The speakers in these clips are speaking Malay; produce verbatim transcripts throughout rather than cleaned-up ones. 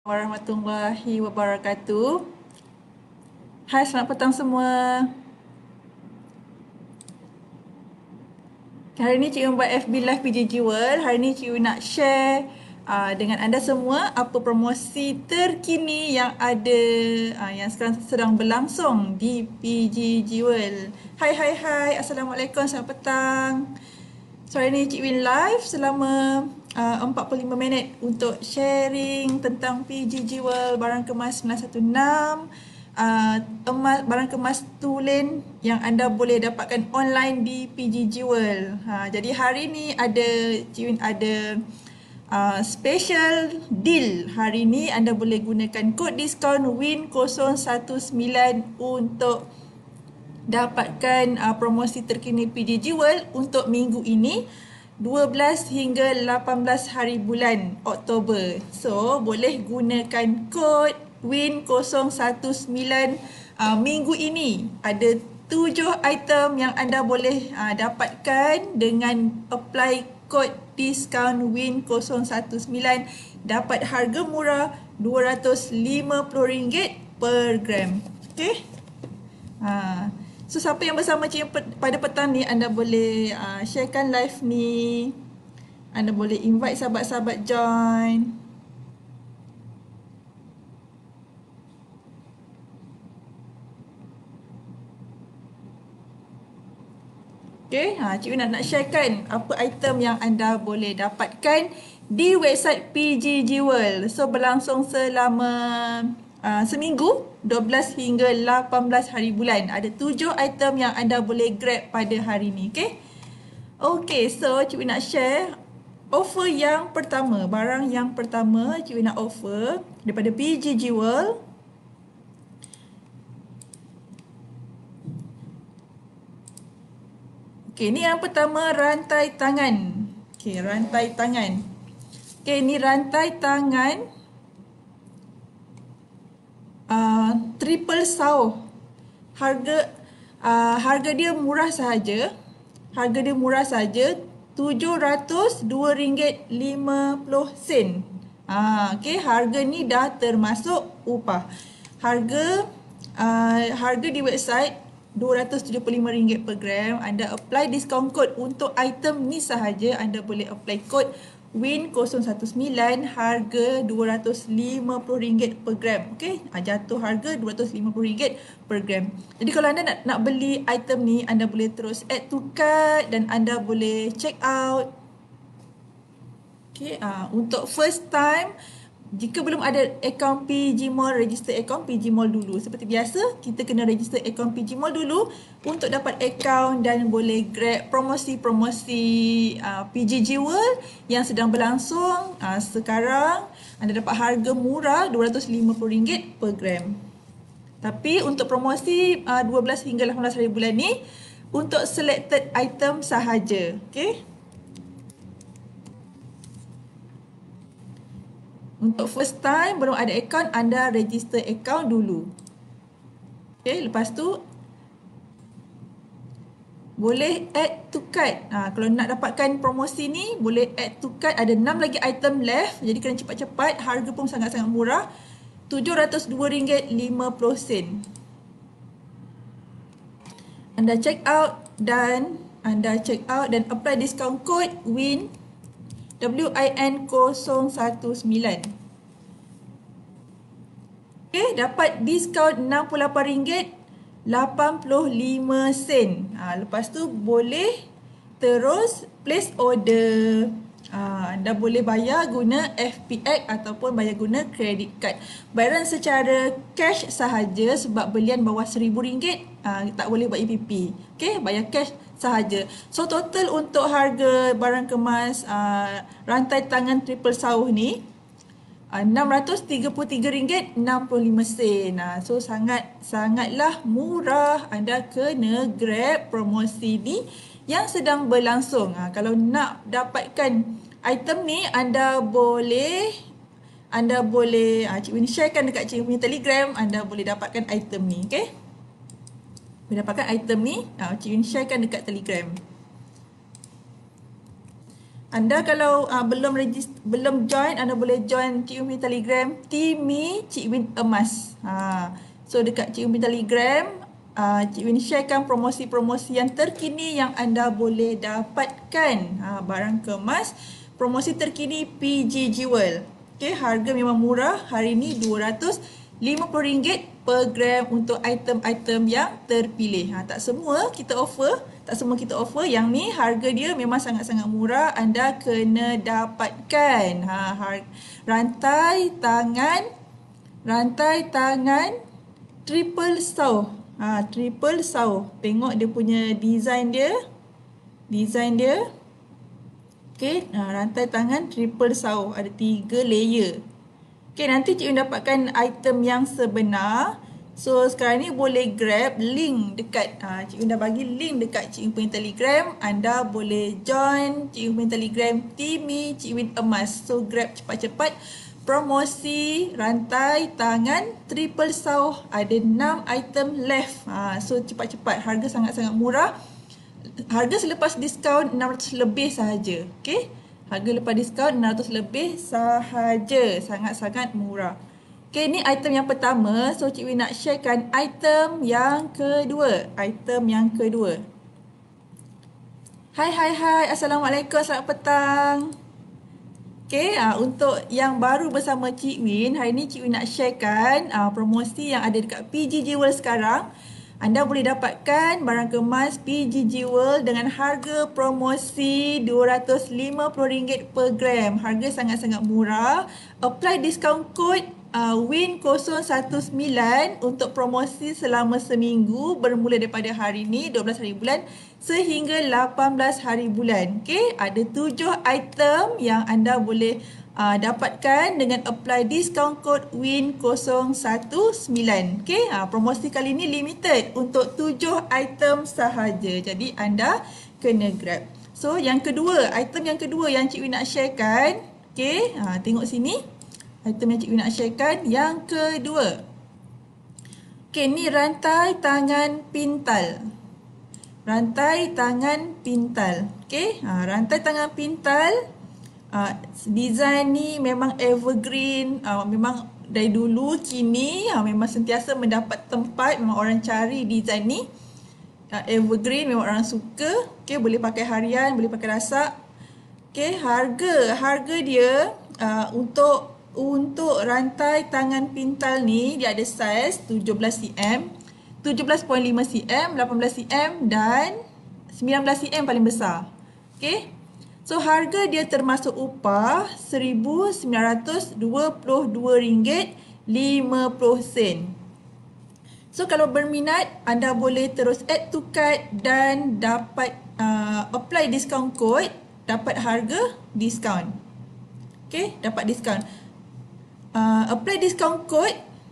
Warahmatullahi wabarakatuh. Hai, selamat petang semua. Hari ini cikgu buat F B Live P J G World. Hari ini cikgu nak share uh, dengan anda semua apa promosi terkini yang ada, uh, yang sekarang sedang berlangsung di P J G World. Hai, hai, hai. Assalamualaikum, selamat petang. So, hari ini Cik Win live selama uh, empat puluh lima minit untuk sharing tentang P J G World barang kemas sembilan satu enam, uh, emas, barang kemas tulen yang anda boleh dapatkan online di P J G World. Ha, jadi hari ini ada Cik Win ada uh, special deal. Hari ini anda boleh gunakan kod diskaun Win kosong satu sembilan untuk dapatkan uh, promosi terkini P J G World untuk minggu ini dua belas hingga lapan belas hari bulan Oktober. So, boleh gunakan kod Win kosong satu sembilan uh, minggu ini. Ada tujuh item yang anda boleh uh, dapatkan dengan apply kod diskaun Win kosong satu sembilan. Dapat harga murah dua ratus lima puluh ringgit per gram. Okay? Ha. So, siapa yang bersama cikgu pada petang ni, anda boleh uh, sharekan live ni. Anda boleh invite sahabat-sahabat join. Okay, ha, cikgu nak, nak sharekan apa item yang anda boleh dapatkan di website P J G World. So, berlangsung selama uh, seminggu, dua belas hingga lapan belas hari bulan. Ada tujuh item yang anda boleh grab pada hari ni. Okay, okay, so cikgu nak share offer yang pertama. Barang yang pertama cikgu nak offer daripada P J G World. Okay, ni yang pertama, rantai tangan. Okay, rantai tangan. Okay, ni rantai tangan uh, triple saw. Harga uh, harga dia murah sahaja. Harga dia murah sahaja tujuh ratus dua ringgit lima puluh sen. Ah, okay, harga ni dah termasuk upah. Harga uh, harga di website dua ratus tujuh puluh lima ringgit per gram. Anda apply discount code untuk item ni sahaja. Anda boleh apply kod Win kosong satu sembilan, harga dua ratus lima puluh ringgit per gram. Okey, jatuh harga dua ratus lima puluh ringgit per gram. Jadi kalau anda nak nak beli item ni, anda boleh terus add to cart dan anda boleh check out. Okey, uh, untuk first time, jika belum ada akaun P J Mall, register akaun P J Mall dulu. Seperti biasa, kita kena register akaun P J Mall dulu untuk dapat akaun dan boleh grab promosi-promosi uh, P J G World yang sedang berlangsung. Uh, sekarang anda dapat harga murah dua ratus lima puluh ringgit per gram. Tapi untuk promosi uh, dua belas hingga lapan belas hari bulan ni, untuk selected item sahaja. Okay? Untuk first time, belum ada akaun, anda register akaun dulu. Okay, lepas tu boleh add to cart. Ha, kalau nak dapatkan promosi ni, boleh add to cart. Ada enam lagi item left, jadi kena cepat-cepat. Harga pun sangat-sangat murah, tujuh ratus dua ringgit lima puluh sen. Anda check out dan anda check out dan apply discount code WIN W I N kosong satu sembilan. Okay, dapat diskaun enam puluh lapan ringgit lapan puluh lima sen. Ha, lepas tu boleh terus place order. Ha, anda boleh bayar guna F P X ataupun bayar guna credit card. Bayaran secara cash sahaja sebab belian bawah seribu ringgit, ha, tak boleh buat E P P. Okay, bayar cash sahaja. So, total untuk harga barang kemas uh, rantai tangan triple saw ni uh, enam ratus tiga puluh tiga ringgit enam puluh lima sen. Uh, so, sangat sangatlah murah. Anda kena grab promosi ni yang sedang berlangsung. Uh, kalau nak dapatkan item ni, anda boleh anda boleh uh, Cik Win sharekan dekat Cik Win punya Telegram. Anda boleh dapatkan item ni. Okay, boleh dapatkan item ni, uh, Cik Win sharekan dekat Telegram. Anda kalau uh, belum regist- belum join, anda boleh join Cik Win Telegram Timi Cik Win Emas. Ha. So dekat Cik Win Telegram, uh, Cik Win sharekan promosi-promosi yang terkini yang anda boleh dapatkan. Ha, barang kemas, promosi terkini P G Jewel. Okay, harga memang murah. Hari ni dua ratus lima puluh ringgit per gram untuk item-item yang terpilih. Ha, tak semua kita offer, tak semua kita offer. Yang ni harga dia memang sangat-sangat murah. Anda kena dapatkan. Ha, har- rantai tangan, rantai tangan triple saw. Ha, triple saw. Tengok dia punya design dia. Design dia. Okay, ha, rantai tangan triple saw. Ada tiga layer. Okay, nanti Cik Win dapatkan item yang sebenar. So, sekarang ni boleh grab link dekat, uh, Cik Win dah bagi link dekat Cik Win punya Telegram. Anda boleh join Cik Win punya Telegram Timi Cik Win Emas. So, grab cepat-cepat promosi rantai tangan triple saw. Ada enam item left. Uh, so, cepat-cepat. Harga sangat-sangat murah. Harga selepas diskaun enam ratus lebih sahaja. Okay? Harga lepas diskaun enam ratus lebih sahaja. Sangat-sangat murah. Okay, ni item yang pertama. So, Cik Win nak sharekan item yang kedua. Item yang kedua. Hai, hai, hai. Assalamualaikum. Selamat petang. Okay, uh, untuk yang baru bersama Cik Win, hari ni Cik Win nak sharekan uh, promosi yang ada dekat P G Jewel sekarang. Anda boleh dapatkan barang kemas P G Jewel dengan harga promosi dua ratus lima puluh ringgit per gram. Harga sangat-sangat murah. Apply discount code uh, Win kosong satu sembilan untuk promosi selama seminggu bermula daripada hari ni dua belas hari bulan sehingga lapan belas hari bulan. Okay, ada tujuh item yang anda boleh Uh, dapatkan dengan apply discount code Win kosong satu sembilan. Okay, uh, promosi kali ini limited untuk tujuh item sahaja. Jadi anda kena grab. So yang kedua, item yang kedua yang Cik Win nak sharekan. Okay, uh, tengok sini. Item yang Cik Win nak sharekan yang kedua. Okay, ni rantai tangan pintal. Rantai tangan pintal. Okay, uh, rantai tangan pintal. Uh, design ni memang evergreen, uh, memang dari dulu kini uh, memang sentiasa mendapat tempat, memang orang cari design ni. Uh, evergreen, memang orang suka. Okay, boleh pakai harian, boleh pakai rasak. Okay, harga harga dia uh, untuk untuk rantai tangan pintal ni dia ada saiz tujuh belas sentimeter, tujuh belas perpuluhan lima sentimeter, lapan belas sentimeter dan sembilan belas sentimeter paling besar. Okay. So, harga dia termasuk upah seribu sembilan ratus dua puluh dua ringgit lima puluh sen. So, kalau berminat, anda boleh terus add to cart dan dapat uh, apply discount code, dapat harga diskaun. Okay, dapat diskaun. Uh, apply discount code,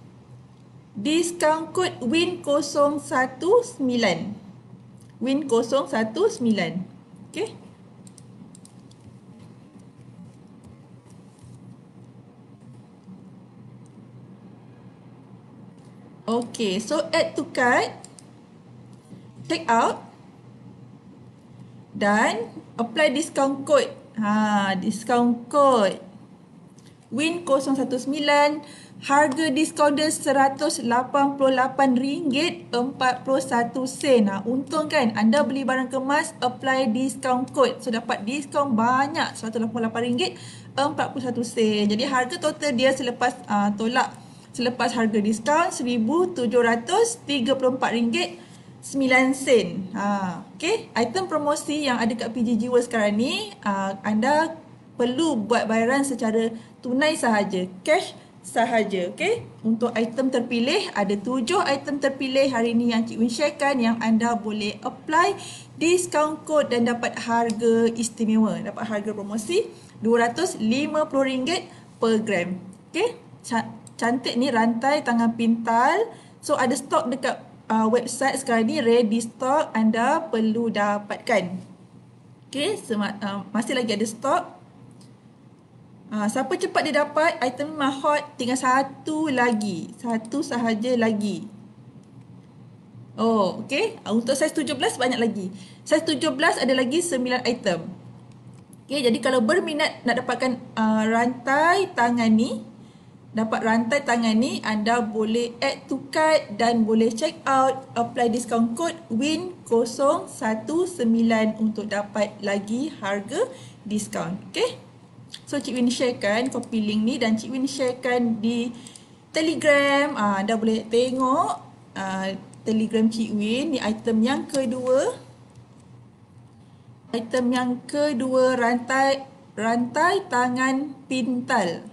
discount code Win kosong satu sembilan. Win kosong satu sembilan. Okay. Okay, so add to cart, check out dan apply discount code. Ha, discount code Win kosong satu sembilan. Harga diskaun dia seratus lapan puluh lapan ringgit empat puluh satu sen. Ha, untung kan anda beli barang kemas, apply discount code. So dapat diskaun banyak, seratus lapan puluh lapan ringgit empat puluh satu sen. Jadi harga total dia selepas uh, tolak Selepas harga diskaun seribu tujuh ratus tiga puluh empat ringgit sembilan sen. Ha, okay. Item promosi yang ada kat P G Jewel sekarang ni, uh, anda perlu buat bayaran secara tunai sahaja. Cash sahaja. Okay. Untuk item terpilih, ada tujuh item terpilih hari ni yang Cik Win sharekan yang anda boleh apply discount code dan dapat harga istimewa. Dapat harga promosi dua ratus lima puluh ringgit per gram. Okay. Cantik ni rantai tangan pintal. So ada stok dekat uh, website sekarang ni, ready stock, anda perlu dapatkan. Okay, Sem- uh, masih lagi ada stok. Uh, siapa cepat dia dapat, item memang hot, tinggal satu lagi. Satu sahaja lagi. Oh, okay. Uh, untuk saiz tujuh belas banyak lagi. Saiz tujuh belas ada lagi sembilan item. Okay, jadi kalau berminat nak dapatkan uh, rantai tangan ni, dapat rantai tangan ni, anda boleh add to cart dan boleh check out, apply discount code win kosong satu sembilan untuk dapat lagi harga diskaun. Okay, so Cik Win sharekan copy link ni dan Cik Win sharekan di Telegram. uh, Anda boleh tengok uh, Telegram Cik Win. Ni item yang kedua. Item yang kedua, rantai rantai tangan pintal.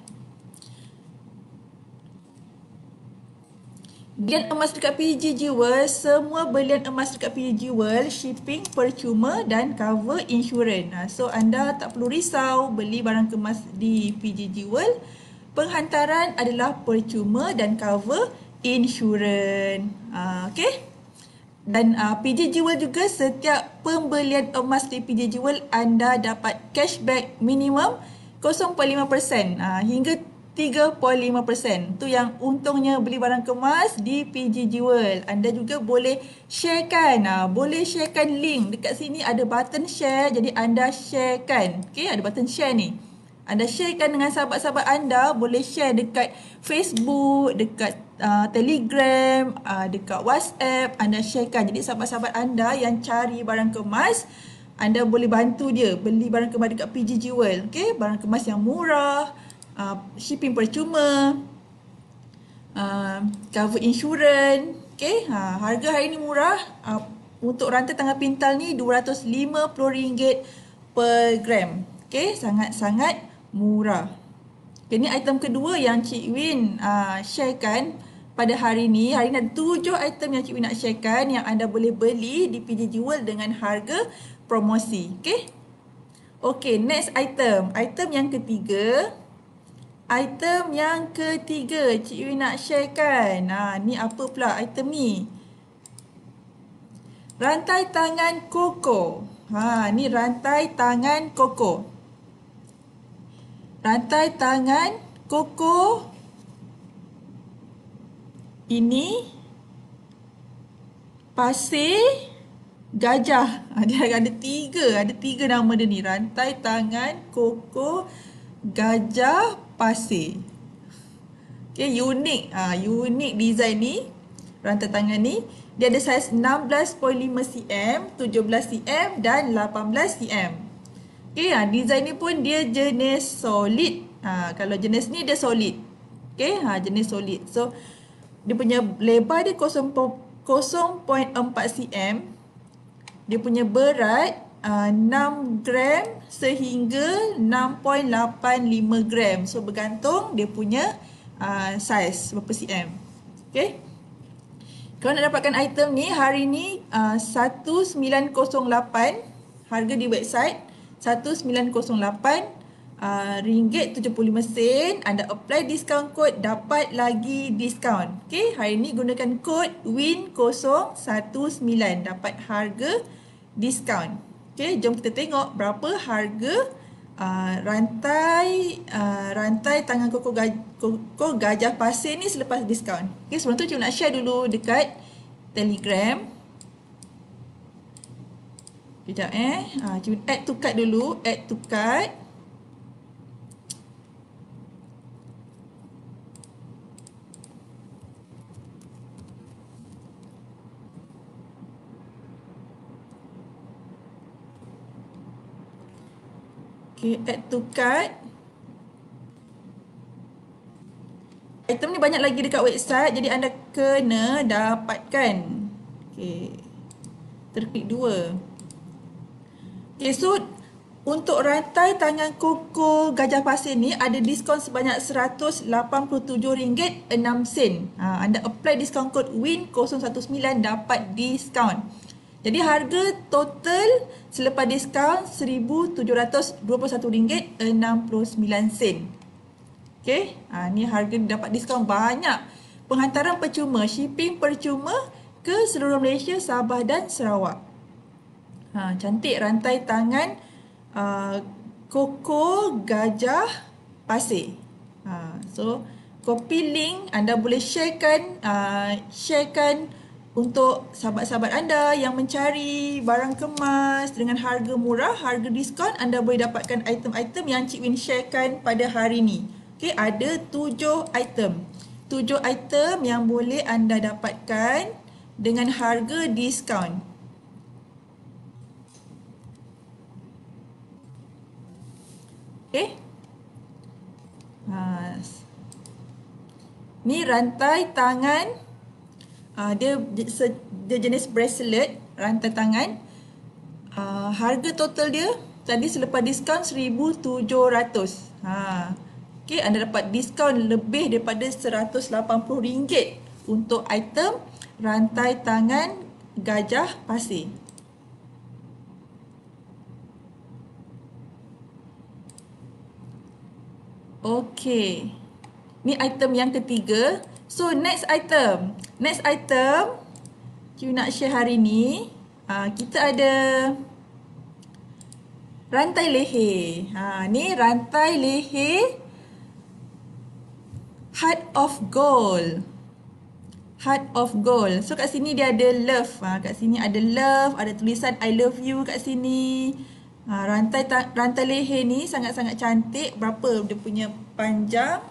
Belian emas dekat P G Jewel, semua belian emas dekat P G Jewel shipping percuma dan cover insurans. Ha, so anda tak perlu risau beli barang kemas di P G Jewel. Penghantaran adalah percuma dan cover insurans. Ha, okay. Dan uh, P J Jewel juga, setiap pembelian emas di P J Jewel anda dapat cashback minimum kosong perpuluhan lima peratus uh, hingga tiga perpuluhan lima peratus. Tu yang untungnya beli barang kemas di P J Jewel. Anda juga boleh sharekan, uh, boleh sharekan link. Dekat sini ada button share, jadi anda sharekan. Okay, ada button share ni. Anda sharekan dengan sahabat-sahabat anda, boleh share dekat Facebook, dekat uh, Telegram, uh, dekat WhatsApp, anda sharekan. Jadi sahabat-sahabat anda yang cari barang kemas, anda boleh bantu dia beli barang kemas dekat P J Jewel. Okay, barang kemas yang murah, uh, shipping percuma, uh, cover insurans. Okay, uh, harga hari ni murah. Uh, untuk rantai tangan pintal ni dua ratus lima puluh ringgit per gram. Okay, sangat-sangat murah. Okay, ni item kedua yang Cik Win uh, sharekan pada hari ni. Hari ni ada tujuh item yang Cik Win nak sharekan yang anda boleh beli di P J Jewel dengan harga promosi. Okay. Okay, next item. Item yang ketiga. Item yang ketiga Cik Win nak sharekan. Ha, ni apa pula item ni? Rantai tangan koko. Ha, ni rantai tangan koko. Rantai tangan koko ini pasir gajah. Dia ada tiga, ada tiga nama dia ni. Rantai tangan koko gajah pasir. Okay, unik. Ha, unik design ni. Rantai tangan ni. Dia ada saiz enam belas perpuluhan lima sentimeter, tujuh belas sentimeter dan lapan belas sentimeter. Okay, ha, design ni pun dia jenis solid. Ha, kalau jenis ni dia solid. Okay, ha, jenis solid. So, dia punya lebar dia kosong perpuluhan empat sentimeter. Dia punya berat uh, enam gram sehingga enam perpuluhan lapan lima gram. So, bergantung dia punya uh, saiz berapa cm. Okay. Kalau nak dapatkan item ni, hari ni uh, seribu sembilan ratus lapan harga di website. seribu sembilan ratus lapan uh, ringgit tujuh puluh lima sen. Anda apply discount code, dapat lagi diskaun. Okay, hari ni gunakan kod win kosong satu sembilan, dapat harga diskaun. Okay, jom kita tengok berapa harga uh, rantai uh, rantai tangan koko gajah, koko gajah pasir ni selepas diskaun. Okay, sebelum tu cuma nak share dulu dekat Telegram. Sekejap eh. Ha, cuma add to cart dulu. Add to cart. Okay, add to cart. Item ni banyak lagi dekat website, jadi anda kena dapatkan. Okay. Terklik dua. Okay, so untuk rantai tangan koko gajah pasir ni ada diskaun sebanyak seratus lapan puluh tujuh ringgit enam sen. Ha, anda apply discount code win kosong satu sembilan, dapat diskaun. Jadi harga total selepas diskaun seribu tujuh ratus dua puluh satu ringgit enam puluh sembilan sen. Okay, ha, ni harga dapat diskaun banyak. Penghantaran percuma, shipping percuma ke seluruh Malaysia, Sabah dan Sarawak. Ha, cantik rantai tangan uh, koko gajah pasir. Ha, so, copy link, anda boleh sharekan, uh, sharekan untuk sahabat-sahabat anda yang mencari barang kemas dengan harga murah, harga diskaun, anda boleh dapatkan item-item yang Cik Win sharekan pada hari ini. Okey, ada tujuh item. Tujuh item yang boleh anda dapatkan dengan harga diskaun. Okey. Ha, ni rantai tangan. Uh, dia, dia jenis bracelet, rantai tangan. Uh, harga total dia tadi selepas diskaun seribu tujuh ratus. Ha. Okey, anda dapat diskaun lebih daripada seratus lapan puluh ringgit untuk item rantai tangan gajah pasir. Okey. Ni item yang ketiga. So next item. Next item Cik nak share hari ni. Uh, kita ada rantai leher. Ha, ni rantai leher Heart of Gold. Heart of Gold. So kat sini dia ada love. Ha, kat sini ada love, ada tulisan I love you kat sini. Ha, rantai rantai leher ni sangat-sangat cantik. Berapa dia punya panjang?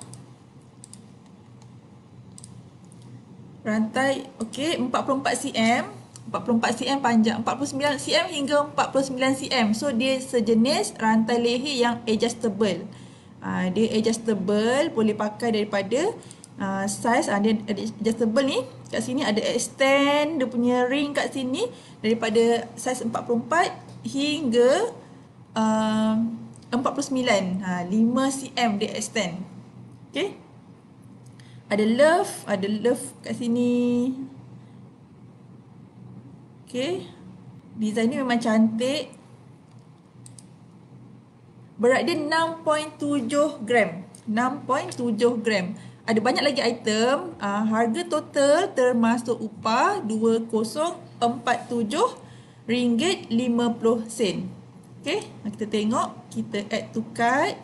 Rantai, okey, empat puluh empat sentimeter. empat puluh empat sentimeter panjang, empat puluh sembilan sentimeter hingga empat puluh sembilan sentimeter. So dia sejenis rantai leher yang adjustable. Ha, dia adjustable, boleh pakai daripada uh, size. Ha, dia adjustable ni. Kat sini ada extend dia punya ring kat sini daripada size empat puluh empat hingga uh, empat puluh sembilan. Ha, lima sentimeter dia extend. Okey. Ada love, ada love kat sini. Okey. Design ni memang cantik. Berat dia enam perpuluhan tujuh gram. enam perpuluhan tujuh gram. Ada banyak lagi item. Uh, harga total termasuk upah dua kosong empat tujuh ringgit lima puluh sen. Okey, kita tengok, kita add to cart.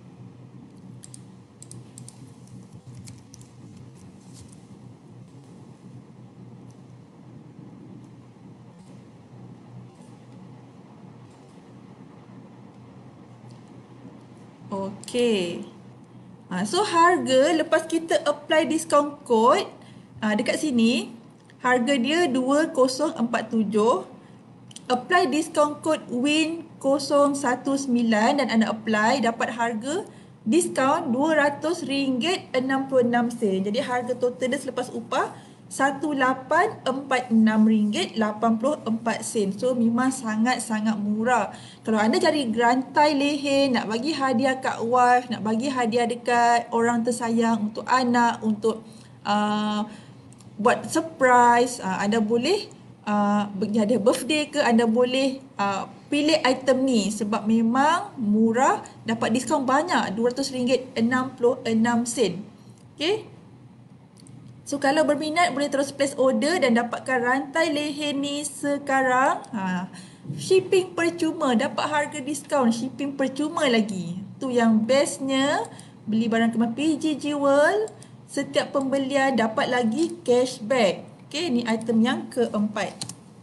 Okey. Ha, so harga lepas kita apply discount code, ha, dekat sini harga dia dua kosong empat tujuh. Apply discount code win kosong satu sembilan dan anda apply, dapat harga diskaun dua ratus ringgit enam puluh enam sen. Jadi harga total dia selepas upah satu lapan empat enam ringgit lapan puluh empat sen. So memang sangat-sangat murah. Kalau anda cari rantai leher, nak bagi hadiah kat wife, nak bagi hadiah dekat orang tersayang, untuk anak, untuk uh, buat surprise, uh, anda boleh uh, bagi hadiah birthday ke, anda boleh uh, pilih item ni sebab memang murah, dapat diskaun banyak, dua ratus ringgit enam puluh enam sen. Okey. So kalau berminat boleh terus place order dan dapatkan rantai leher ni sekarang. Ha, shipping percuma, dapat harga diskaun, shipping percuma lagi. Tu yang bestnya, beli barang kemas P G Jewel, setiap pembelian dapat lagi cashback. Okey, ni item yang keempat.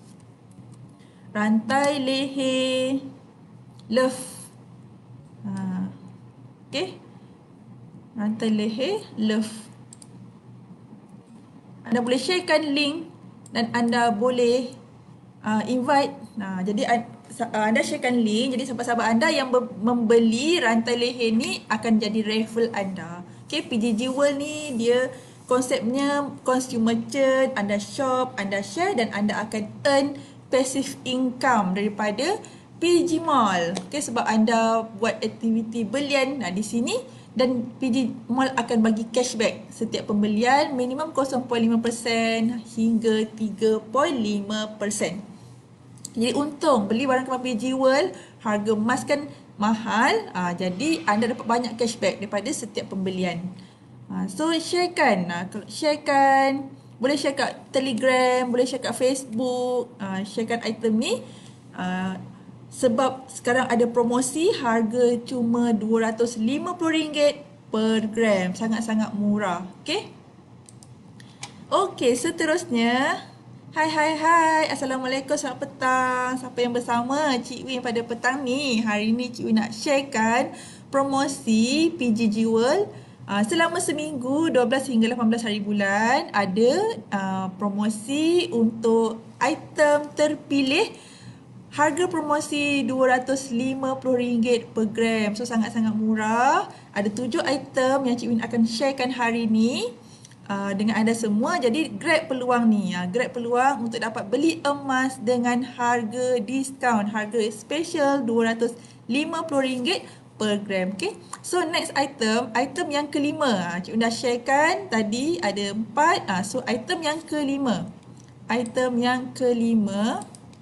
Rantai leher love. Ha, okey. Rantai leher love. Anda boleh sharekan link dan anda boleh uh, invite. Nah, jadi uh, anda sharekan link, jadi sahabat-sahabat anda yang membeli rantai leher ni akan jadi raffle anda. Okay, P G Jewel ni dia konsepnya consumer merchant, anda shop, anda share dan anda akan earn passive income daripada P G Mall. Okay, sebab anda buat aktiviti belian nah, di sini. Dan P G Mall akan bagi cashback setiap pembelian minimum kosong perpuluhan lima peratus hingga tiga perpuluhan lima peratus. Jadi untung beli barang kemas P G World, harga emas kan mahal, aa, jadi anda dapat banyak cashback daripada setiap pembelian. Aa, so sharekan, aa, sharekan, boleh share kat Telegram, boleh share kat Facebook, aa, sharekan item ni. Aa, Sebab sekarang ada promosi harga cuma dua ratus lima puluh ringgit per gram. Sangat-sangat murah. Okey. Okey, seterusnya Hai hai hai, Assalamualaikum, selamat petang. Siapa yang bersama Cik Win pada petang ni? Hari ni Cik Win nak sharekan promosi P G G World uh, selama seminggu dua belas hingga lapan belas hari bulan. Ada uh, promosi untuk item terpilih. Harga promosi dua ratus lima puluh ringgit per gram. So sangat-sangat murah. Ada tujuh item yang Cik Win akan sharekan hari ni Uh, dengan anda semua. Jadi grab peluang ni, uh, grab peluang untuk dapat beli emas dengan harga diskaun, harga special dua ratus lima puluh ringgit per gram. Okay, so next item, item yang kelima, uh, Cik dah sharekan tadi ada empat. Uh, so item yang kelima, item yang kelima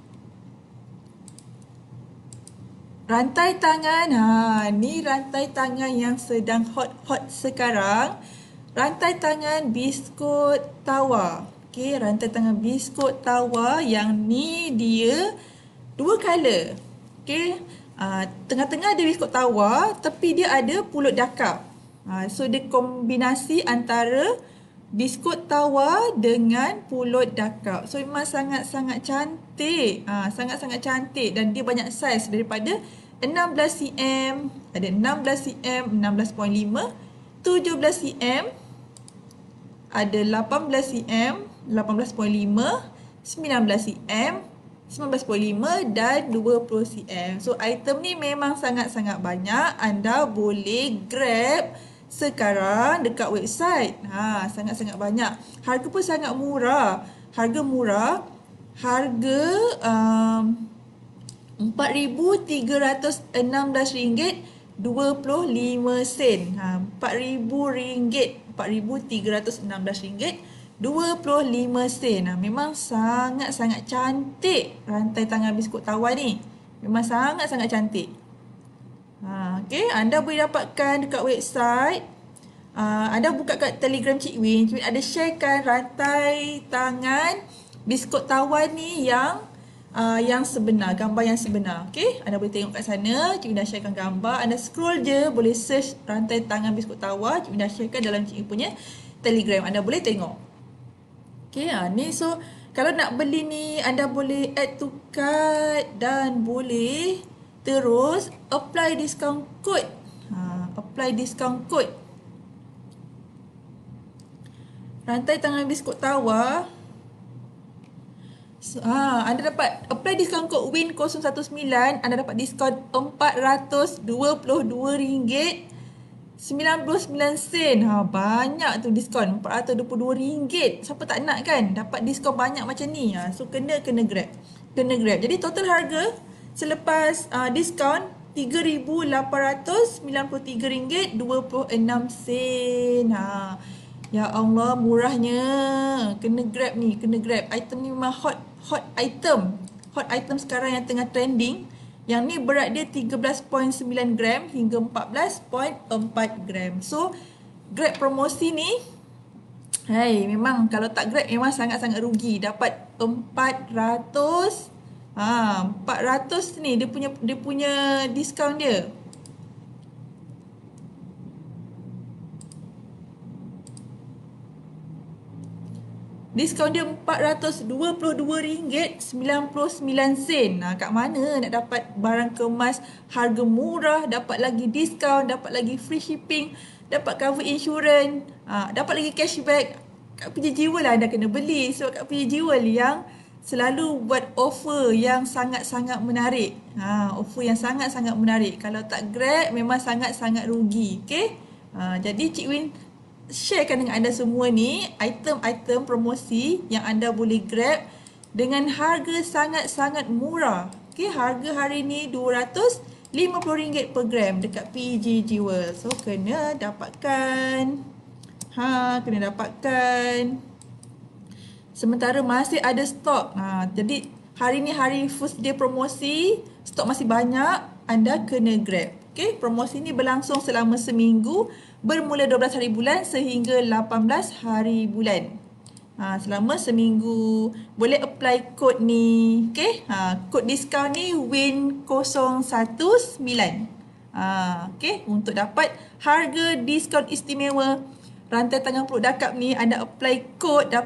rantai tangan. Ha, ni rantai tangan yang sedang hot-hot sekarang. Rantai tangan biskut tawa. Okey, rantai tangan biskut tawa yang ni dia dua color. Okey, uh, tengah-tengah ada biskut tawa tapi dia ada pulut dakap. Uh, so dia kombinasi antara biskut tawa dengan pulut dakap. So memang sangat-sangat cantik. Uh, sangat-sangat cantik dan dia banyak saiz daripada enam belas sentimeter, ada enam belas sentimeter, enam belas perpuluhan lima, tujuh belas sentimeter, ada lapan belas sentimeter, lapan belas perpuluhan lima, sembilan belas sentimeter, sembilan belas perpuluhan lima dan dua puluh sentimeter. So item ni memang sangat-sangat banyak. Anda boleh grab sekarang dekat website. Ha, sangat-sangat banyak. Harga pun sangat murah. Harga murah. Harga um, empat ribu tiga ratus enam belas ringgit dua puluh lima sen. Ha, empat ribu ringgit, empat ribu tiga ratus enam belas ringgit dua puluh lima sen. Ha, memang sangat-sangat cantik rantai tangan biskut tawa ni. Memang sangat-sangat cantik. Ha, okey, anda boleh dapatkan dekat website. Uh, anda buka kat Telegram Cik Win. Cik Win ada sharekan rantai tangan biskut tawa ni yang Uh, yang sebenar, gambar yang sebenar. Okey, anda boleh tengok kat sana. Cik Win dah sharekan gambar. Anda scroll je, boleh search rantai tangan biskut tawa. Cik Win dah sharekan dalam Cik Win punya Telegram. Anda boleh tengok. Okey, ha, ni so kalau nak beli ni, anda boleh add to cart dan boleh terus apply discount code. Ha, apply discount code. Rantai tangan biskut tawa. So, ha, anda dapat apply discount code W I N kosong satu sembilan, anda dapat diskaun empat ratus dua puluh dua ringgit sembilan puluh sembilan sen. Ha, banyak tu diskaun, empat ratus dua puluh dua ringgit. Siapa tak nak kan dapat diskaun banyak macam ni. Ha, so kena kena grab. Kena grab. Jadi total harga selepas uh, diskaun tiga ribu lapan ratus sembilan puluh tiga ringgit dua puluh enam sen. Ha, ya Allah, murahnya. Kena grab ni, kena grab. Item ni memang hot hot item. Hot item sekarang yang tengah trending. Yang ni berat dia tiga belas perpuluhan sembilan gram hingga empat belas perpuluhan empat gram. So grab promosi ni, hai, memang kalau tak grab memang sangat-sangat rugi. Dapat empat ratus. Ha, empat ratus ni dia punya dia punya diskaun dia. Diskaun dia empat ratus dua puluh dua ringgit sembilan puluh sembilan sen. Nah, kat mana nak dapat barang kemas harga murah, dapat lagi diskaun, dapat lagi free shipping, dapat cover insurance, ha, dapat lagi cashback. Kat P J G World lah anda kena beli. Sebab kat P J G World yang selalu buat offer yang sangat-sangat menarik. Ha, offer yang sangat-sangat menarik. Kalau tak grab memang sangat-sangat rugi. Okay? Ha, jadi Cik Win sharekan dengan anda semua ni item-item promosi yang anda boleh grab dengan harga sangat-sangat murah. Okey, harga hari ni dua ratus lima puluh ringgit per gram dekat P J G World. So kena dapatkan. Ha, kena dapatkan. Sementara masih ada stok. Ha, jadi hari ni hari first day promosi, stok masih banyak, anda kena grab. Okey, promosi ni berlangsung selama seminggu, bermula dua belas hari bulan sehingga lapan belas hari bulan. Ha, selama seminggu boleh apply kod ni. Okey, ha, kod diskaun ni W I N kosong satu sembilan. Ha, okey, untuk dapat harga diskaun istimewa rantai tangan pulut dakap ni, anda apply kod dapat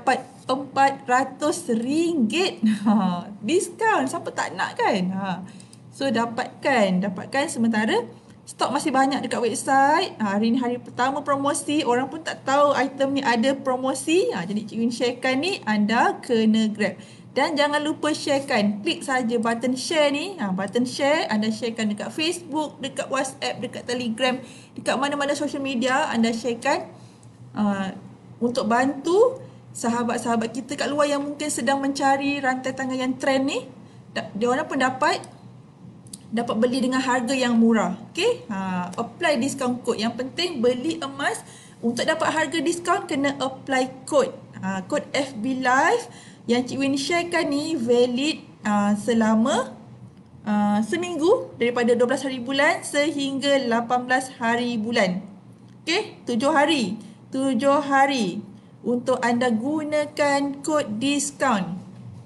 empat ratus ringgit. Ha, diskaun. Siapa tak nak kan? Ha. So, dapatkan. Dapatkan sementara stok masih banyak dekat website. Ha, hari ni hari pertama promosi. Orang pun tak tahu item ni ada promosi. Ha, jadi Cik Win sharekan ni, anda kena grab. Dan jangan lupa sharekan. Klik saja button share ni. Ha, button share, anda sharekan dekat Facebook, dekat WhatsApp, dekat Telegram, dekat mana-mana social media, anda sharekan uh, untuk bantu sahabat-sahabat kita kat luar yang mungkin sedang mencari rantai tangan yang trend ni. Dia orang pun dapat dapat beli dengan harga yang murah. Okay? Ha, apply discount code. Yang penting beli emas untuk dapat harga diskaun kena apply code. Ha, kod F B Live yang Cik Win sharekan ni valid uh, selama uh, seminggu daripada dua belas hari bulan sehingga lapan belas hari bulan. Okay? tujuh hari. tujuh hari untuk anda gunakan kod diskaun.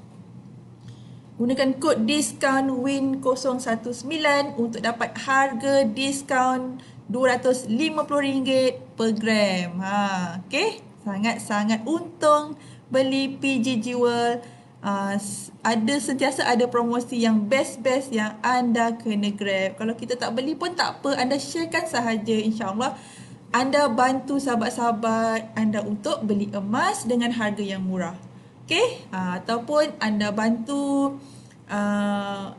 Gunakan kod diskaun Win kosong satu sembilan untuk dapat harga diskaun dua ratus lima puluh ringgit per gram. Ha, okay? Sangat-sangat untung beli P G Jewel. Uh, ada sentiasa ada promosi yang best-best yang anda kena grab. Kalau kita tak beli pun tak apa, anda sharekan sahaja, insya-Allah anda bantu sahabat-sahabat anda untuk beli emas dengan harga yang murah. Okey? Uh, ataupun anda bantu uh,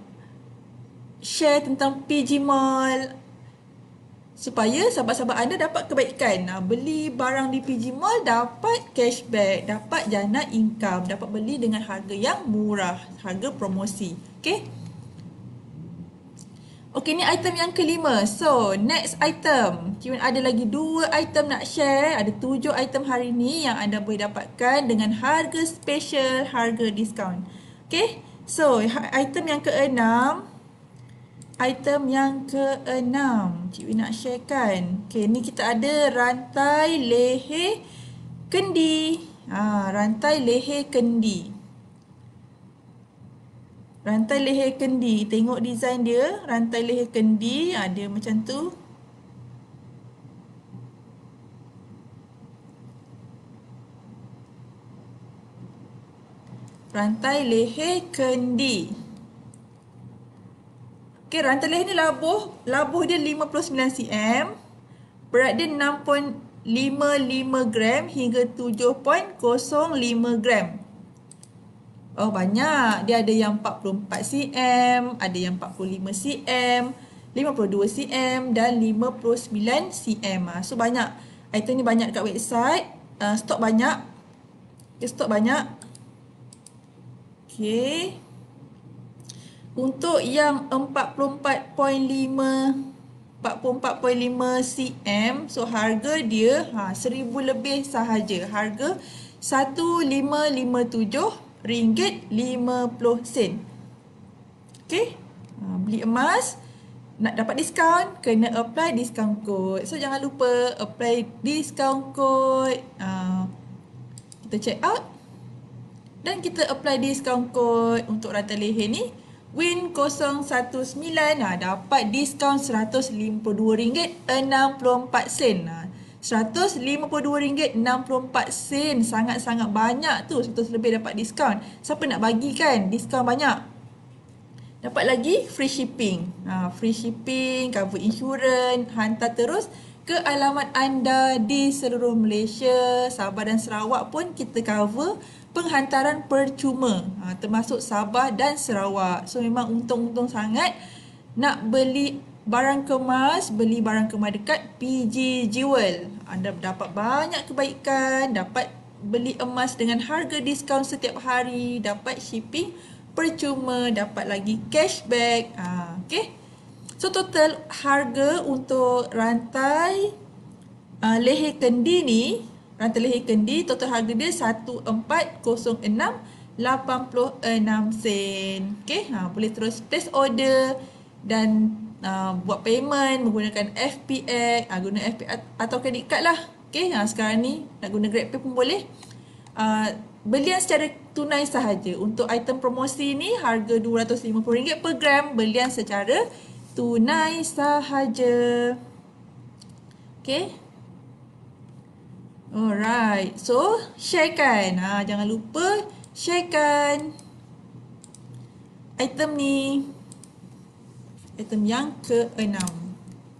share tentang P G Mall supaya sahabat-sahabat anda dapat kebaikan. Nah, beli barang di P G Mall dapat cashback, dapat jana income, dapat beli dengan harga yang murah, harga promosi. Okey? Okey, ni item yang kelima. So, next item. Cik Win ada lagi dua item nak share. Ada tujuh item hari ni yang anda boleh dapatkan dengan harga special, harga diskaun. Okey? So, item yang keenam. Item yang keenam, Cik Win nak sharekan. Okay, ni kita ada rantai leher kendi. Ha, rantai leher kendi. Rantai leher kendi. Tengok design dia. Rantai leher kendi. Ha, dia macam tu. Rantai leher kendi. Okey, rantai leher ni labuh. Labuh dia lima puluh sembilan sentimeter. Berat dia enam perpuluhan lima lima gram hingga tujuh perpuluhan kosong lima gram. Oh, banyak. Dia ada yang empat puluh empat sentimeter, ada yang empat puluh lima sentimeter, lima puluh dua sentimeter dan lima puluh sembilan sentimeter. So, banyak. Item ni banyak dekat website. Uh, stok banyak. Okay, stok banyak. Okey. Untuk yang empat puluh empat perpuluhan lima empat puluh empat perpuluhan lima sentimeter, so harga dia ha, seribu lebih sahaja. Harga seribu lima ratus lima puluh tujuh ringgit lima puluh sen. Okey, ha, beli emas nak dapat diskaun kena apply discount code. So jangan lupa apply discount code. Ha, kita check out dan kita apply discount code untuk rantai leher ni. Win kosong satu sembilan, ha, dapat diskaun seratus lima puluh dua ringgit enam puluh empat sen. Ha, seratus lima puluh dua ringgit enam puluh empat sen. Sangat-sangat banyak tu. seratus lebih dapat diskaun. Siapa nak bagi kan? Diskaun banyak. Dapat lagi free shipping. Ha, free shipping, cover insurans, hantar terus ke alamat anda di seluruh Malaysia. Sabah dan Sarawak pun kita cover penghantaran percuma, ha, termasuk Sabah dan Sarawak. So memang untung-untung sangat nak beli barang kemas, beli barang kemas dekat P G Jewel. Anda dapat banyak kebaikan, dapat beli emas dengan harga diskaun setiap hari, dapat shipping percuma, dapat lagi cashback. Ha, okay. So total harga untuk rantai uh, leher kendi ni, rantai leher kendi, total harga dia seribu empat ratus enam lapan puluh enam sen. Okey, ha, boleh terus place order dan uh, buat payment menggunakan F P X, ha, guna F P X atau credit card lah. Okey, ha, sekarang ni nak guna GrabPay pun boleh. Uh, belian secara tunai sahaja. Untuk item promosi ni harga dua ratus lima puluh ringgit per gram, belian secara tunai sahaja. Okey. Alright, so sharekan. Ha, jangan lupa sharekan item ni. Item yang keenam.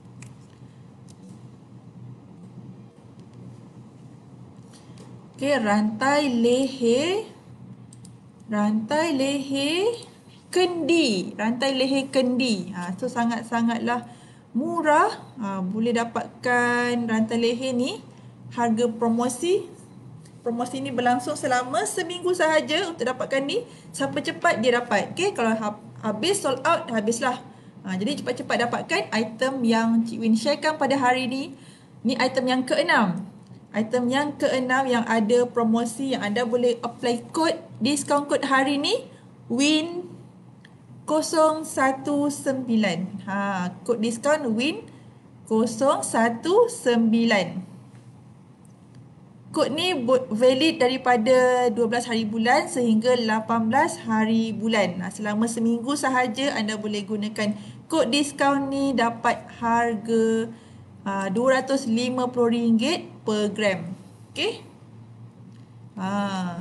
Okey, rantai leher. Rantai leher kendi. Rantai leher kendi. Ha, so sangat-sangatlah murah. Ha, boleh dapatkan rantai leher ni. Harga promosi. Promosi ni berlangsung selama seminggu sahaja untuk dapatkan ni. Siapa cepat dia dapat. Okay, kalau habis sold out, habislah. Ha, jadi cepat-cepat dapatkan item yang Cik Win sharekan pada hari ni. Ni item yang keenam. Item yang keenam yang ada promosi yang anda boleh apply kod, discount kod hari ni. Win kosong satu sembilan. Ha, kod diskaun Win kosong satu sembilan. Kod ni valid daripada dua belas hari bulan sehingga lapan belas hari bulan. Nah, selama seminggu sahaja anda boleh gunakan kod diskaun ni, dapat harga uh, dua ratus lima puluh ringgit per gram. Okey. Ha.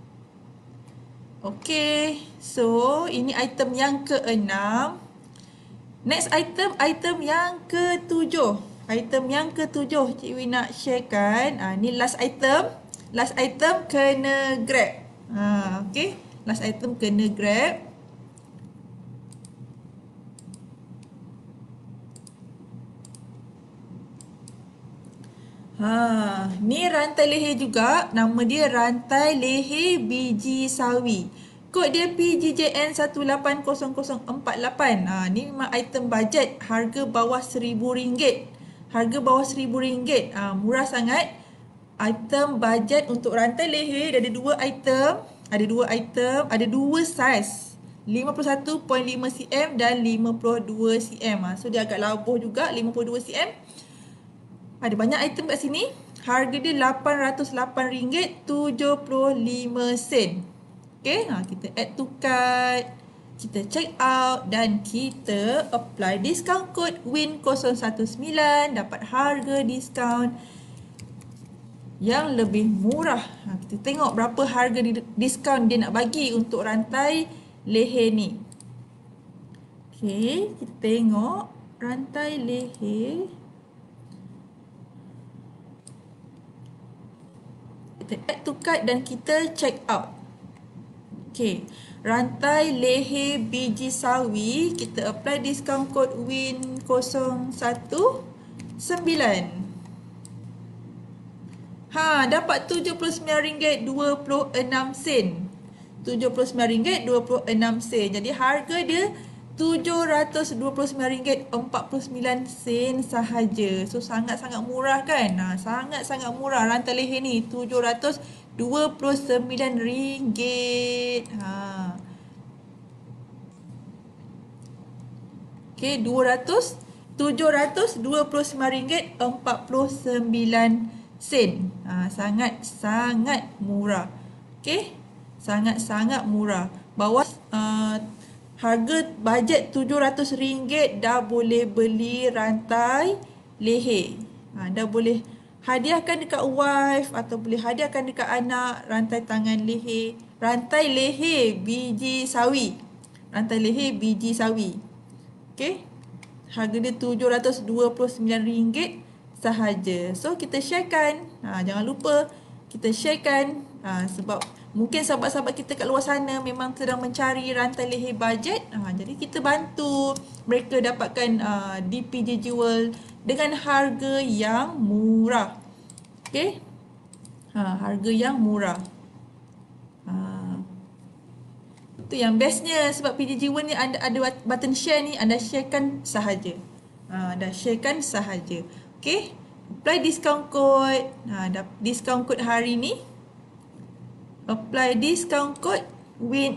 Okey. So, ini item yang keenam. Next item, item yang ketujuh. Item yang ketujuh Cik Win nak sharekan. Ha, ni last item. Last item kena grab. Ha, okay. Last item kena grab. Ha, ni rantai leher juga. Nama dia rantai leher biji sawi. Kod dia P G J N satu lapan kosong kosong empat lapan. Ha, ni memang item bajet. Harga bawah seribu ringgit. Harga bawah seribu ringgit. Ha, murah sangat. Item bajet untuk rantai leher. Ada dua item. Ada dua item. Ada dua saiz. lima puluh satu perpuluhan lima sentimeter dan lima puluh dua sentimeter. Ha, so dia agak labuh juga. lima puluh dua sentimeter. Ada banyak item kat sini. Harga dia lapan ratus lapan ringgit tujuh puluh lima sen. Okay. Ha, kita add to cart. Kita check out dan kita apply discount code Win kosong satu sembilan, dapat harga diskaun yang lebih murah. Ha, kita tengok berapa harga diskaun dia nak bagi untuk rantai leher ni. Okey, kita tengok rantai leher. Kita add to cart dan kita check out. Okey, rantai leher biji sawi, kita apply discount code Win kosong satu sembilan. Ha, dapat tujuh puluh sembilan ringgit dua puluh enam sen. tujuh puluh sembilan ringgit dua puluh enam sen. Jadi harga dia tujuh ratus dua puluh sembilan ringgit empat puluh sembilan sen sahaja. So sangat-sangat murah kan? Ha, sangat-sangat murah rantai leher ni, tujuh ratus dua puluh sembilan ringgit. Ha. Okey, tujuh ratus dua puluh sembilan ringgit empat puluh sembilan sen. Ha, sangat-sangat murah. Okey, sangat-sangat murah. Bawah uh, harga bajet tujuh ratus ringgit dah boleh beli rantai leher. Ha, dah boleh hadiahkan dekat wife atau boleh hadiahkan dekat anak rantai tangan leher, rantai leher biji sawi. Rantai leher biji sawi. Okey. Harga dia tujuh ratus dua puluh sembilan ringgit sahaja. So kita sharekan. Ha, jangan lupa kita sharekan. Ha, sebab mungkin sahabat-sahabat kita kat luar sana memang sedang mencari rantai leher bajet. Ha, jadi kita bantu mereka dapatkan uh, di P J Jewel dengan harga yang murah. Okey. Ha, harga yang murah. Ha. Itu yang bestnya sebab P J Jewel ni anda ada button share ni, anda sharekan sahaja. Ha, anda sharekan sahaja. Okey. Apply discount code. Ha, discount code hari ni. Apply discount code Win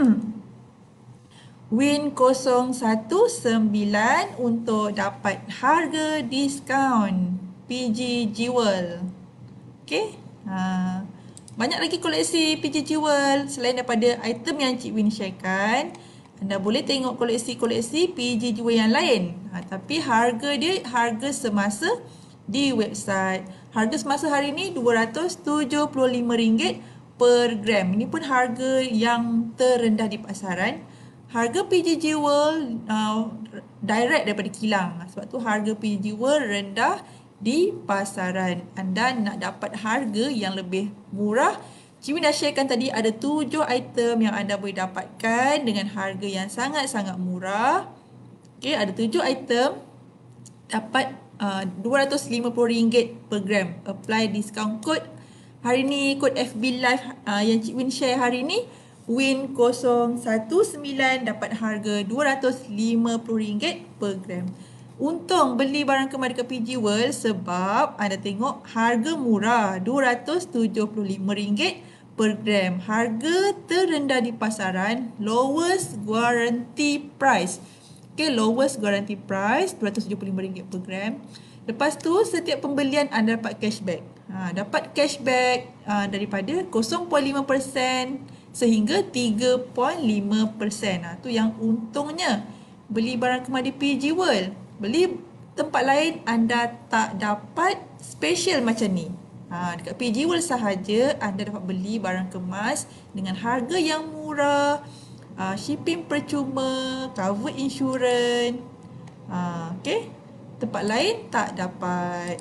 Win kosong satu sembilan untuk dapat harga diskaun P J Jewel. Okey. Ha, banyak lagi koleksi P J Jewel selain daripada item yang Cik Win sharekan. Anda boleh tengok koleksi-koleksi P J Jewel yang lain. Ha, tapi harga dia harga semasa di website. Harga semasa hari ini dua ratus tujuh puluh lima ringgit per gram. Ini pun harga yang terendah di pasaran. Harga P J J World uh, direct daripada kilang. Sebab tu harga P J J World rendah di pasaran. Anda nak dapat harga yang lebih murah, Cik Win dah sharekan tadi ada tujuh item yang anda boleh dapatkan dengan harga yang sangat-sangat murah. Okey, ada tujuh item dapat uh, dua ratus lima puluh ringgit per gram. Apply discount code. Hari ni kod F B Live uh, yang Cik Win share hari ni, Win kosong satu sembilan dapat harga dua ratus lima puluh ringgit per gram. Untung beli barang kemas dekat P G World sebab anda tengok harga murah dua ratus tujuh puluh lima ringgit per gram. Harga terendah di pasaran, lowest guarantee price. Okay, lowest guarantee price dua ratus tujuh puluh lima ringgit per gram. Lepas tu setiap pembelian anda dapat cashback. Ha, dapat cashback uh, daripada kosong perpuluhan lima peratus sehingga tiga perpuluhan lima peratus. Ha, tu yang untungnya beli barang kemas di P G World. Beli tempat lain anda tak dapat special macam ni. Ha, dekat P G World sahaja anda dapat beli barang kemas dengan harga yang murah, uh, shipping percuma, cover insurans. Ha, okay. Tempat lain tak dapat.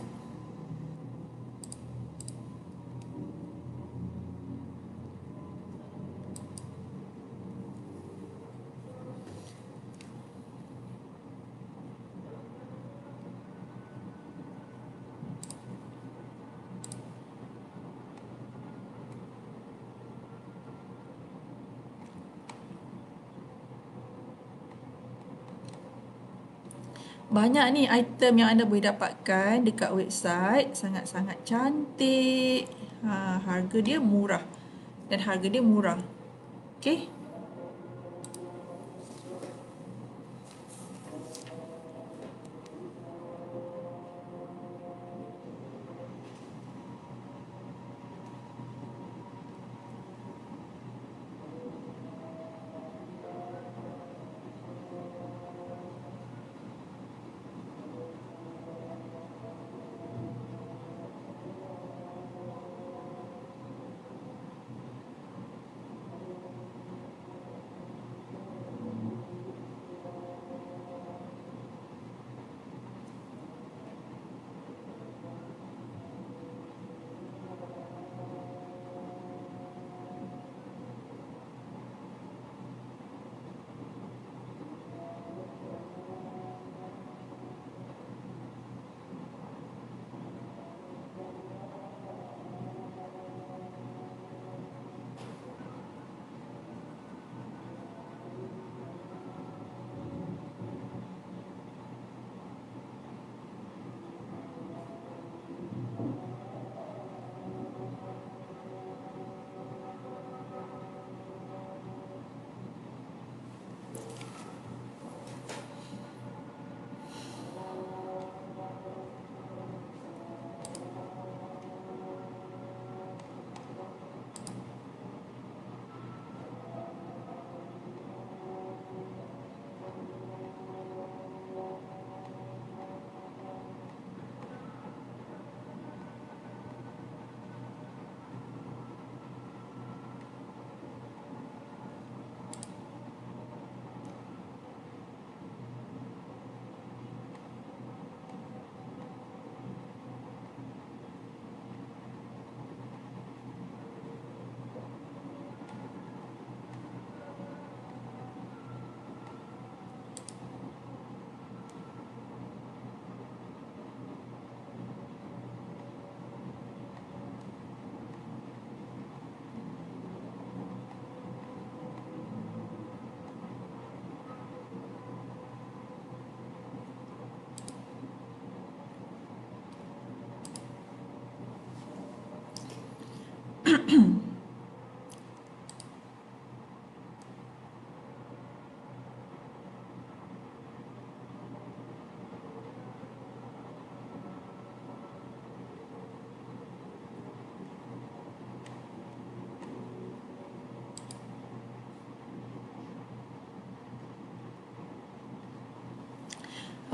Banyak ni item yang anda boleh dapatkan dekat website. Sangat-sangat cantik. Ha, harga dia murah. Dan harga dia murah. Okay.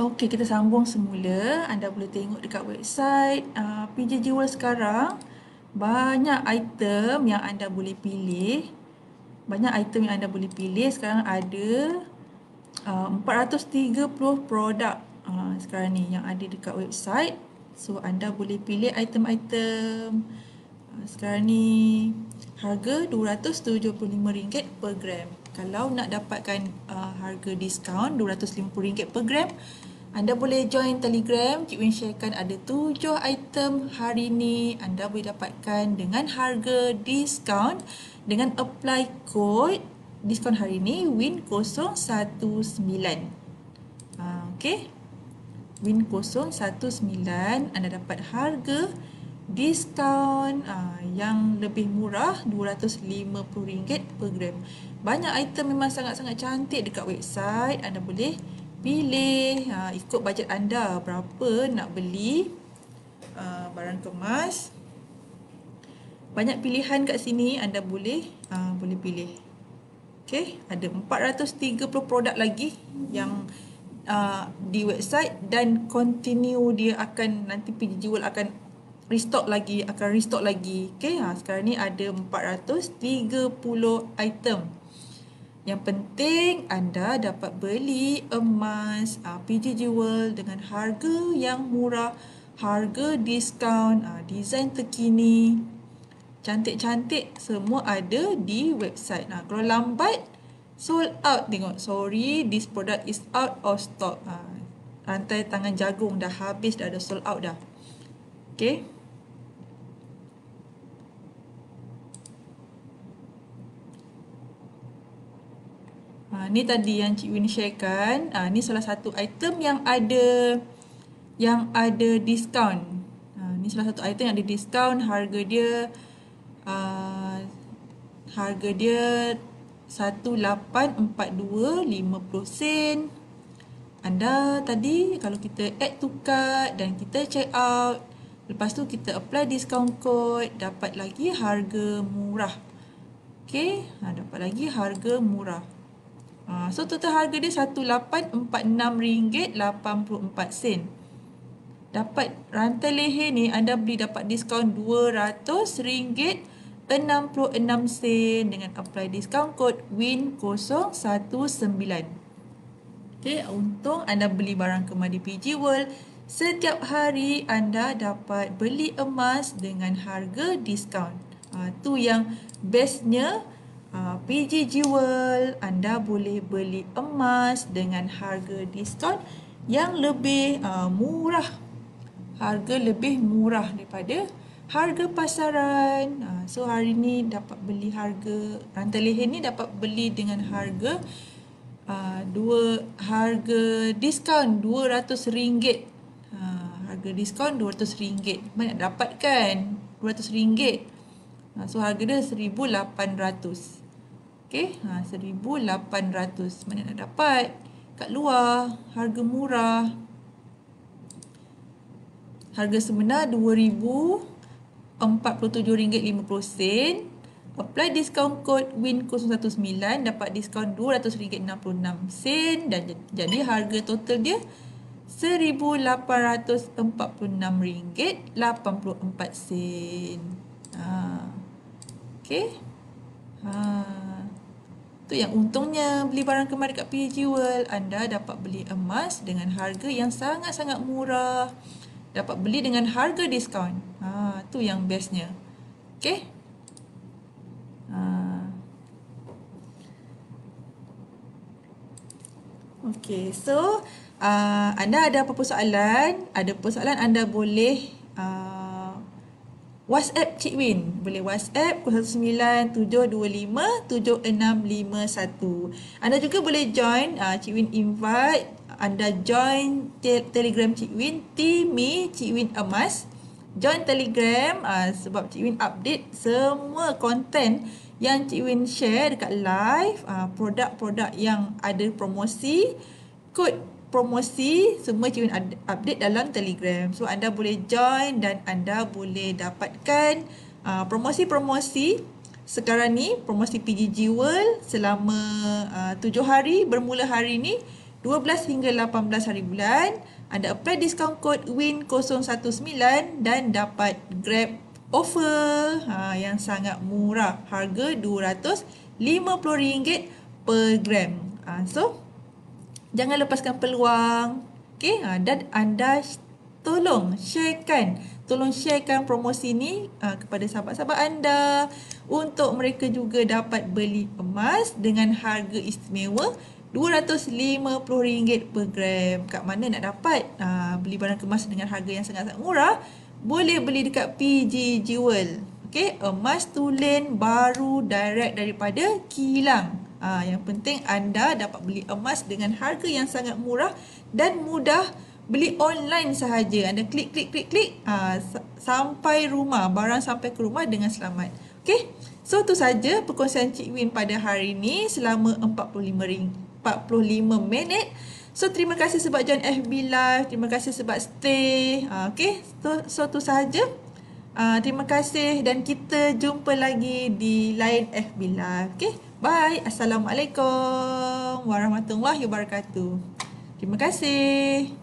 Okey, kita sambung semula. Anda boleh tengok dekat website uh, P J G World sekarang. Banyak item yang anda boleh pilih. Banyak item yang anda boleh pilih. Sekarang ada uh, empat ratus tiga puluh produk uh, sekarang ni yang ada dekat website. So, anda boleh pilih item-item. Uh, sekarang ni harga dua ratus tujuh puluh lima ringgit per gram. Kalau nak dapatkan uh, harga diskaun dua ratus lima puluh ringgit per gram, anda boleh join Telegram. Cik Win sharekan ada tujuh item hari ni anda boleh dapatkan dengan harga diskaun dengan apply kod diskaun hari ni Win kosong satu sembilan. Ha, okey. Win kosong satu sembilan, anda dapat harga diskaun uh, yang lebih murah dua ratus lima puluh ringgit per gram. Banyak item memang sangat-sangat cantik dekat website. Anda boleh pilih uh, ikut bajet anda berapa nak beli uh, barang kemas. Banyak pilihan kat sini, anda boleh uh, boleh pilih. Okey, ada empat ratus tiga puluh produk lagi yang uh, di website dan continue dia akan nanti P J G World akan restock lagi, akan restock lagi. Okey, ha, sekarang ni ada empat ratus tiga puluh item. Yang penting anda dapat beli emas uh, P J G World dengan harga yang murah, harga diskaun, uh, design terkini, cantik-cantik, semua ada di website. Nah, kalau lambat sold out, tengok, sorry, this product is out of stock. Uh, rantai tangan jagung dah habis, dah ada sold out dah. Okey. Ha, ni tadi yang Cik Win sharekan. Ha, ni salah satu item yang ada yang ada diskaun. Ha, ni salah satu item yang ada diskaun. Harga dia uh, harga dia satu lapan empat dua lima puluh sen. Anda tadi kalau kita add to cart dan kita check out, lepas tu kita apply discount code, dapat lagi harga murah. Okey, ha, dapat lagi harga murah. Ha, so total harga dia satu lapan empat enam ringgit lapan puluh empat sen. Dapat rantai leher ni anda beli dapat diskaun dua ratus ringgit enam puluh enam sen dengan apply discount code Win kosong satu sembilan. Okey, untung anda beli barang kemas di P J World. Setiap hari anda dapat beli emas dengan harga diskaun. Ha, tu yang bestnya. Uh, P J G World, anda boleh beli emas dengan harga diskaun yang lebih uh, murah. Harga lebih murah daripada harga pasaran. Uh, so hari ni dapat beli harga, rantai leher ni dapat beli dengan harga uh, dua harga diskaun dua ratus ringgit. Uh, harga diskaun dua ratus ringgit. Mana nak dapatkan dua ratus ringgit? Uh, so harga dia seribu lapan ratus. Okey, ha, seribu lapan ratus. Mana nak dapat? Kat luar, harga murah. Harga sebenar dua ribu empat puluh tujuh ringgit lima puluh sen. Apply discount code Win kosong satu sembilan, dapat diskaun dua ratus ringgit enam puluh enam sen. Dan jadi harga total dia seribu lapan ratus empat puluh enam ringgit lapan puluh empat sen. Ha. Okey. Ha. Tu yang untungnya beli barang kemas dekat P J G World. Anda dapat beli emas dengan harga yang sangat-sangat murah. Dapat beli dengan harga diskaun. Ha, tu yang bestnya. Okey. Ha. Okey, so uh, anda ada apa-apa soalan? Ada persoalan anda boleh uh, WhatsApp Cik Win. Boleh WhatsApp kosong satu sembilan tujuh dua lima tujuh enam lima satu. Anda juga boleh join, uh, Cik Win invite anda join te Telegram Cik Win, Timi Cik Win Emas. Join Telegram uh, sebab Cik Win update semua konten yang Cik Win share dekat live, uh, produk-produk yang ada promosi, kod promosi, semua Cik Win update dalam Telegram. So anda boleh join dan anda boleh dapatkan uh, promosi-promosi. Sekarang ni promosi P J G World selama uh, tujuh hari bermula hari ni dua belas hingga lapan belas hari bulan. Anda apply discount code W I N kosong satu sembilan dan dapat Grab offer ha, yang sangat murah. Harga dua ratus lima puluh ringgit per gram. Ha, so, jangan lepaskan peluang. Okay, ha, dan anda tolong sharekan. Tolong sharekan promosi ni ha, kepada sahabat-sahabat anda untuk mereka juga dapat beli emas dengan harga istimewa dua ratus lima puluh ringgit per gram. Kat mana nak dapat ha, beli barang kemas dengan harga yang sangat-sangat murah? Boleh beli dekat P G Jewel. Okay, emas tulen baru direct daripada kilang. Ha, yang penting anda dapat beli emas dengan harga yang sangat murah dan mudah. Beli online sahaja. Anda klik, klik, klik, klik. Ha, sampai rumah. Barang sampai ke rumah dengan selamat. Okay, so tu saja perkongsian Cik Win pada hari ini selama empat puluh lima ring. empat puluh lima minit. So, terima kasih sebab join F B Live. Terima kasih sebab stay. Uh, okay, so, so tu sahaja. Uh, terima kasih dan kita jumpa lagi di lain F B Live. Okay, bye. Assalamualaikum warahmatullahi wabarakatuh. Terima kasih.